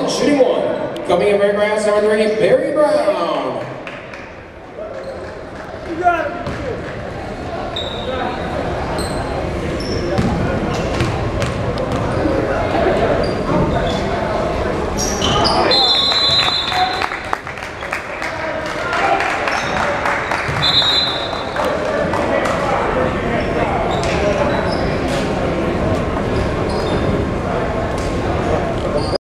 shooting one. Coming in red grass, number 3, Barry Brown. You got it.